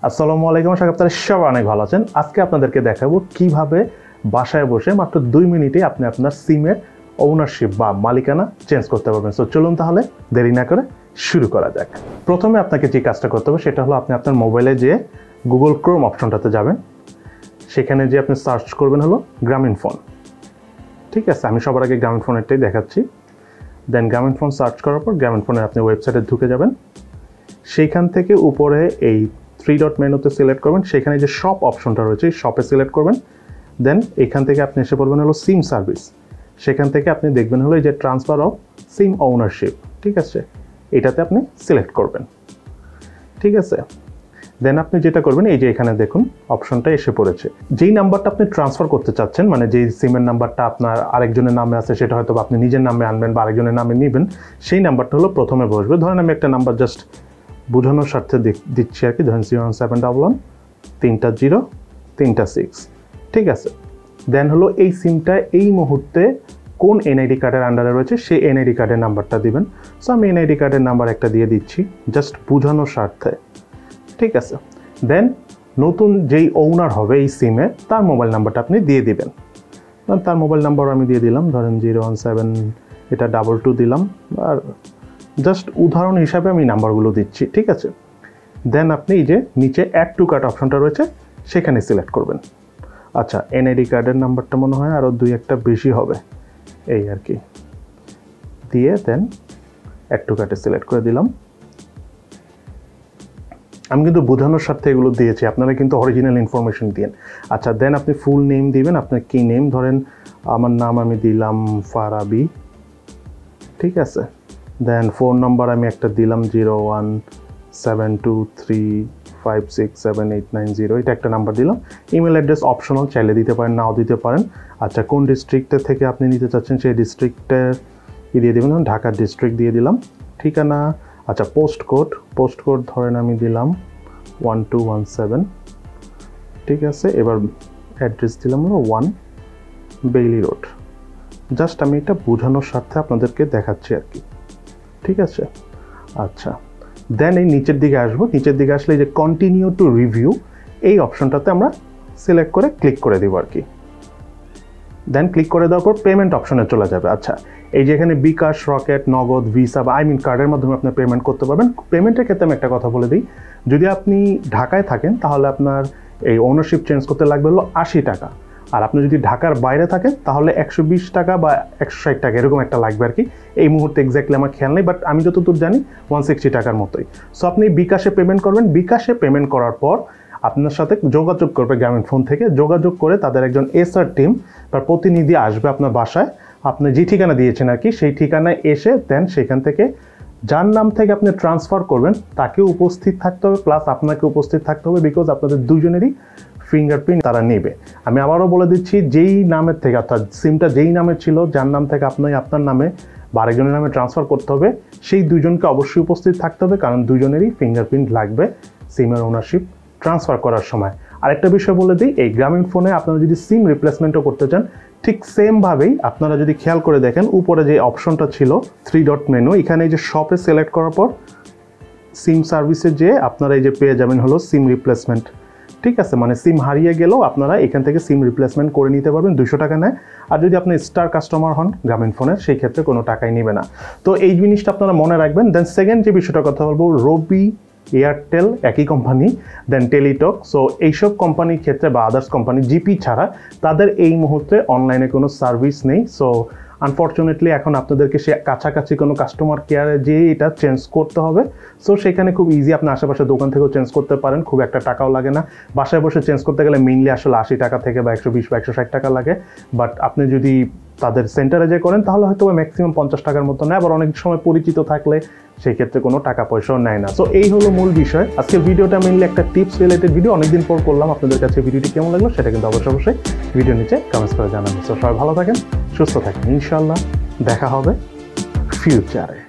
আসসালামু আলাইকুম, আশা করি আপনারা সবাই অনেক ভালো আছেন। আজকে আপনাদেরকে দেখাবো কিভাবে বাসায় বসে মাত্র 2 মিনিটে আপনি আপনার সিমের ওনারশিপ বা মালিকানা চেঞ্জ করতে পারবেন। সো চলুন তাহলে দেরি না করে শুরু করা যাক। প্রথমে আপনাকে যে কাজটা করতে হবে সেটা হলো আপনি আপনার মোবাইলে যে গুগল ক্রোম অপশনটাতে যাবেন, সেখানে যে আপনি সার্চ করবেন হলো গ্রামীণ ফোন। ঠিক আছে, আমি সবার আগে গ্রামীণ ফোনেরটাই দেখাচ্ছি। দেন গ্রামীণ ফোন সার্চ করার পর গ্রামীণ ফোনের আপনি ওয়েবসাইটে ঢুকে যাবেন। সেইখান থেকে উপরে এই 3 ডট মেনুতে সিলেক্ট করবেন, সেখানে যে শপ অপশনটা রয়েছে শপে সিলেক্ট করবেন। দেন এখান থেকে আপনি এসে পড়বেন হলো সিম সার্ভিস। সেখান থেকে আপনি দেখবেন হলো এই যে ট্রান্সফার অফ সিম ওনারশিপ। ঠিক আছে, এটাতে আপনি সিলেক্ট করবেন। ঠিক আছে, দেন আপনি যেটা করবেন এই যে এখানে দেখুন অপশনটা এসে পড়েছে। যেই নাম্বারটা আপনি ট্রান্সফার করতে চাচ্ছেন, মানে যেই সিমের নাম্বারটা আপনার আরেকজনের নামে আছে সেটা হয়তো আপনি নিজের নামে আনবেন বা আরেকজনের নামে নেবেন, সেই নাম্বারটা হলো প্রথমে বসবে। ধরেন আমি একটা নাম্বার জাস্ট বোঝানোর স্বার্থে দিচ্ছি আর কি, ধরেন 01711 3টা 0 3টা 6। ঠিক আছে, দেন হলো এই সিমটা এই মুহূর্তে কোন এনআইডি কার্ডের আন্ডারে রয়েছে সেই এনআইডি কার্ডের নাম্বারটা দিবেন। সো আমি এনআইডি কার্ডের নাম্বার একটা দিয়ে দিচ্ছি জাস্ট বোঝানোর স্বার্থে। ঠিক আছে, দেন নতুন যেই ওনার হবে এই সিমে তার মোবাইল নাম্বারটা আপনি দিয়ে দিবেন। তার মোবাইল নাম্বার আমি দিয়ে দিলাম, ধরেন 017 এটা 22 দিলাম, আর জাস্ট উদাহরণ হিসাবে আমি নাম্বারগুলো দিচ্ছি। ঠিক আছে, দেন আপনি এই যে নিচে অ্যাড টু কার্ড অপশনটা রয়েছে সেখানে সিলেক্ট করবেন। আচ্ছা, এনআইডি কার্ডের নাম্বারটা মনে হয় আরও 2-1টা বেশি হবে এই আর কি, দিয়ে দেন অ্যাড টু কার্ডে সিলেক্ট করে দিলাম। আমি কিন্তু বোঝানোর স্বার্থে এগুলো দিয়েছি, আপনারা কিন্তু অরিজিনাল ইনফরমেশন দিন। আচ্ছা, দেন আপনি ফুল নেম দিবেন, আপনার কি নেম, ধরেন আমার নাম আমি দিলাম ফারাবি। ঠিক আছে, দেন ফোন নাম্বার আমি একটা দিলাম 01723567890, এটা একটা নাম্বার দিলাম। ইমেল অ্যাড্রেস অপশনাল, চাইলে দিতে পারেন নাও দিতে পারেন। আচ্ছা, কোন ডিস্ট্রিক্টের থেকে আপনি নিতে চাচ্ছেন সেই ডিস্ট্রিক্টের দিয়ে দেবেন, ঢাকার ডিস্ট্রিক্ট দিয়ে দিলাম। ঠিকানা, আচ্ছা পোস্ট কোড ধরেন আমি দিলাম 1217। ঠিক আছে, এবার অ্যাড্রেস দিলাম হলো 1 বেইলি রোড। জাস্ট আমি এটা বোঝানোর স্বার্থে আপনাদেরকে দেখাচ্ছি আর কি। ঠিক আছে, আচ্ছা, দেন এই নিচের দিকে আসবো। নিচের দিকে আসলে এই যে কন্টিনিউ টু রিভিউ এই অপশনটাতে আমরা সিলেক্ট করে ক্লিক করে দেবো আর কি। দেন ক্লিক করে দেওয়ার পর পেমেন্ট অপশনে চলে যাবে। আচ্ছা, এই যে এখানে বিকাশ, রকেট, নগদ, ভিসা বা কার্ডের মাধ্যমে আপনি পেমেন্ট করতে পারবেন। পেমেন্টের ক্ষেত্রে আমি একটা কথা বলে দিই, যদি আপনি ঢাকায় থাকেন তাহলে আপনার এই ওনারশিপ চেঞ্জ করতে লাগবে হলো 80 টাকা, আর আপনি যদি ঢাকার বাইরে থাকেন তাহলে 120 টাকা বা 160 টাকা এরকম একটা লাগবে আর কি। এই মুহূর্তে এক্স্যাক্টলি আমার খেয়াল নেই, বাট আমি যতদূর জানি 160 টাকার মতোই। সো আপনি বিকাশে পেমেন্ট করবেন। বিকাশে পেমেন্ট করার পর আপনার সাথে যোগাযোগ করবে গ্রামীণ ফোন থেকে, যোগাযোগ করে তাদের একজন এসআর টিম বা প্রতিনিধি আসবে আপনার বাসায়, আপনি যে ঠিকানা দিয়েছেন আর কি সেই ঠিকানায় এসে দেন সেখান থেকে যার নাম থেকে আপনি ট্রান্সফার করবেন তাকে উপস্থিত থাকতে হবে, প্লাস আপনাকে উপস্থিত থাকতে হবে, বিকজ আপনাদের দুজনেরই ফিঙ্গারপ্রিন্ট তারা নেবে। আমি আবারও বলে দিচ্ছি, যেই নামের থেকে অর্থাৎ সিমটা যেই নামে ছিল, যার নাম থেকে আপনি আপনার নামে বা আরেকজনের নামে ট্রান্সফার করতে হবে, সেই দুজনকে অবশ্যই উপস্থিত থাকতে হবে, কারণ দুজনেরই ফিঙ্গারপ্রিন্ট লাগবে সিমের ওনারশিপ ট্রান্সফার করার সময়। আরেকটা বিষয় বলে দিই, এই গ্রামীণ ফোনে আপনারা যদি সিম রিপ্লেসমেন্টও করতে চান ঠিক সেমভাবেই আপনারা যদি খেয়াল করে দেখেন উপরে যে অপশনটা ছিল 3 ডট মেনু, এখানে এই যে শপে সিলেক্ট করার পর সিম সার্ভিসে যে আপনারা এই যে পেয়ে যাবেন হলো সিম রিপ্লেসমেন্ট। ঠিক আছে, মানে সিম হারিয়ে গেলেও আপনারা এখান থেকে সিম রিপ্লেসমেন্ট করে নিতে পারবেন, 200 টাকা নেয়। আর যদি আপনি স্টার কাস্টমার হন গ্রামীণ ফোনের সেই ক্ষেত্রে কোনো টাকাই নেবে না। তো এই জিনিসটা আপনারা মনে রাখবেন। দেন সেকেন্ড যে বিষয়টার কথা বলবো, রবি, এয়ারটেল একই কোম্পানি, দেন টেলিটক। সো এইসব কোম্পানির ক্ষেত্রে বা আদার্স কোম্পানি জিপি ছাড়া তাদের এই মুহূর্তে অনলাইনে কোনো সার্ভিস নেই। সো আনফর্চুনেটলি এখন আপনাদেরকে সে কাছাকাছি কোনো কাস্টমার কেয়ারে যেয়ে এটা চেঞ্জ করতে হবে। সো সেখানে খুব ইজি আপনি আশেপাশে দোকান থেকেও চেঞ্জ করতে পারেন, খুব একটা টাকাও লাগে না। বাসায় বসে চেঞ্জ করতে গেলে মেইনলি আসলে 80 টাকা থেকে বা 120 বা 160 টাকা লাগে, বাট আপনি যদি তাদের সেন্টারে যে করেন তাহলে হয়তো ম্যাক্সিমাম 50 টাকার মতো নেয়, আবার অনেক সময় পরিচিত থাকলে সেই ক্ষেত্রে কোনো টাকা পয়সাও নেয় না। সো এই হলো মূল বিষয়। আজকে ভিডিওটা মেইনলি একটা টিপস রিলেটেড ভিডিও, অনেকদিন পর করলাম। আপনাদের কাছে ভিডিওটি কেমন লাগলো সেটা কিন্তু অবশ্যই ভিডিও নিচে কমেন্টস করে জানাবেন। সো সবাই ভালো থাকেন, সুস্থ থাকেন, ইনশাআল্লাহ দেখা হবে ফিউচারে।